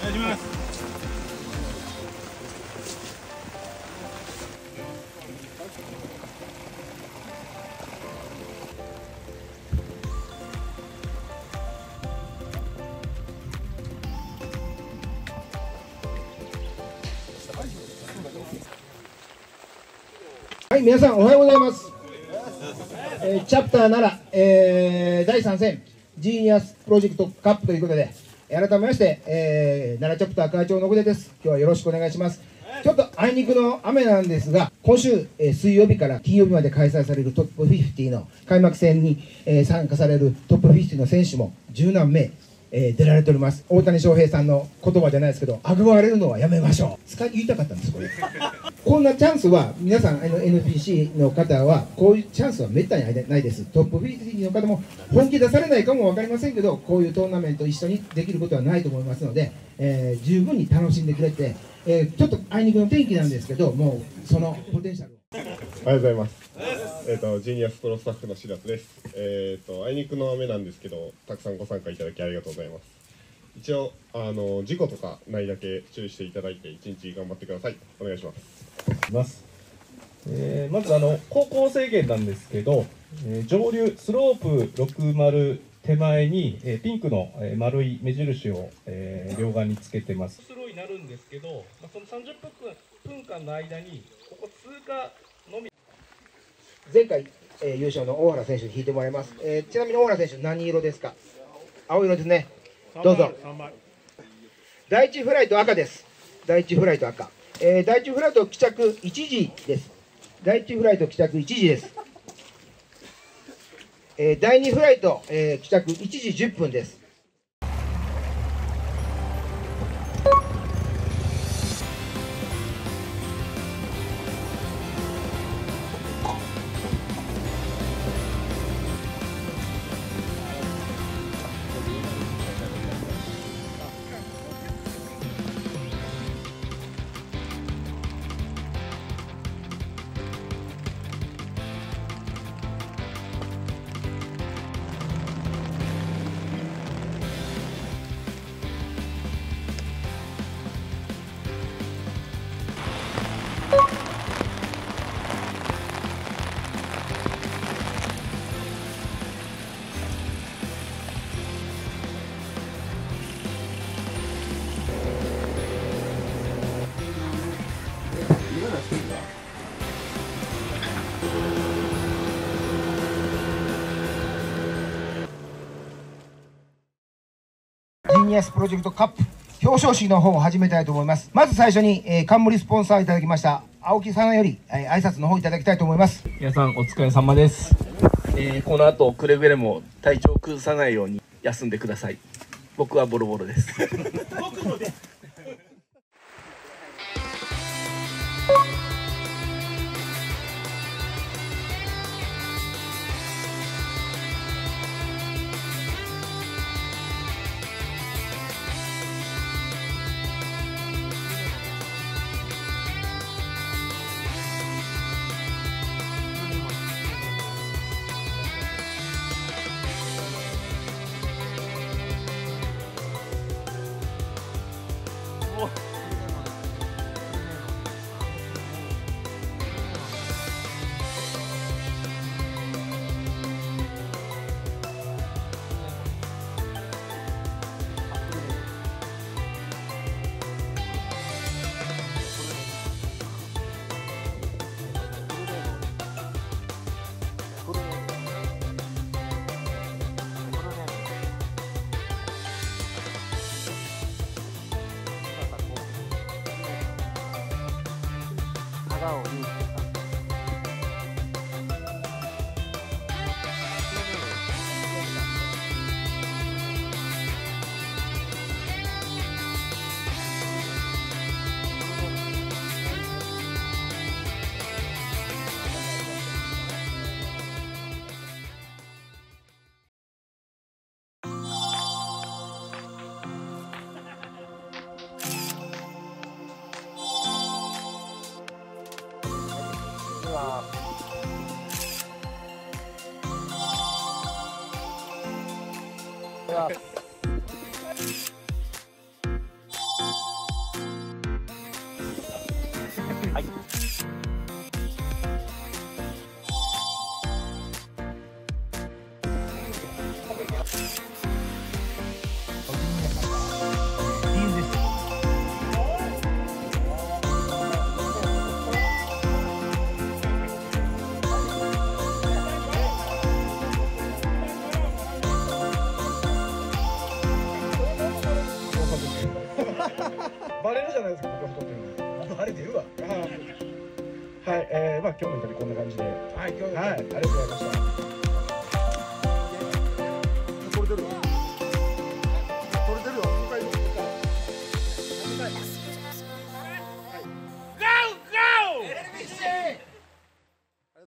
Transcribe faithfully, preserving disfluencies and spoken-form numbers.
願いします。 はい、皆さんおはようございます。えー、チャプターなな、えー、だいさん戦ジーニアスプロジェクトカップということで、改めまして、えー、奈良チャプター会長の小出です。今日はよろしくお願いします。ちょっとあいにくの雨なんですが、今週、えー、水曜日から金曜日まで開催されるトップフィフティの開幕戦に、えー、参加されるトップフィフティの選手も十何名、えー、出られております。大谷翔平さんの言葉じゃないですけど、憧れるのはやめましょう。使い言いたかったんですこれ。こんなチャンスは皆さん、あの エヌピーシー の方はこういうチャンスはめったにないです。トップフィフティの方も本気出されないかも分かりませんけど、こういうトーナメント一緒にできることはないと思いますので、えー、十分に楽しんでくれて、えー、ちょっとあいにくの天気なんですけど、もうそのポテンシャルを。 おはようございます。えっ、ー、とジーニアスプロスタッフの白津です。えっ、ー、とあいにくの雨なんですけど、たくさんご参加いただきありがとうございます。一応あの事故とかないだけ注意していただいて一日頑張ってください。お願いします。 ますえー、まずあの高校制限なんですけど、えー、上流スロープろくじゅう手前に、えー、ピンクの、えー、丸い目印を、えー、両側につけてます。スローになるんですけど、まあ、そのさんじゅっぷんかんの間にここ通過のみ。 前回、えー、優勝の大原選手に引いてもらいます。えー、ちなみに大原選手何色ですか？青色ですね。どうぞ。第一フライト赤です。第一フライト赤。えー、第一フライト帰着いちじです。第一フライト帰着いちじです。えー、第二フライト、えー、帰着いちじじゅっぷんです。ジーニアスプロジェクトカップ表彰式の方を始めたいと思います。まず最初に、えー、冠スポンサーいただきました青木さんより、えー、挨拶の方いただきたいと思います。 皆さんお疲れ様です。えー、この後くれぐれも体調を崩さないように休んでください。僕はボロボロです。僕もです。 ないですか、僕が太ってるの。 バレてるわ。 はい、はい、えー、まあ今日のインタビューこんな感じで、はい、 はい、今日はい、ありがとうございました。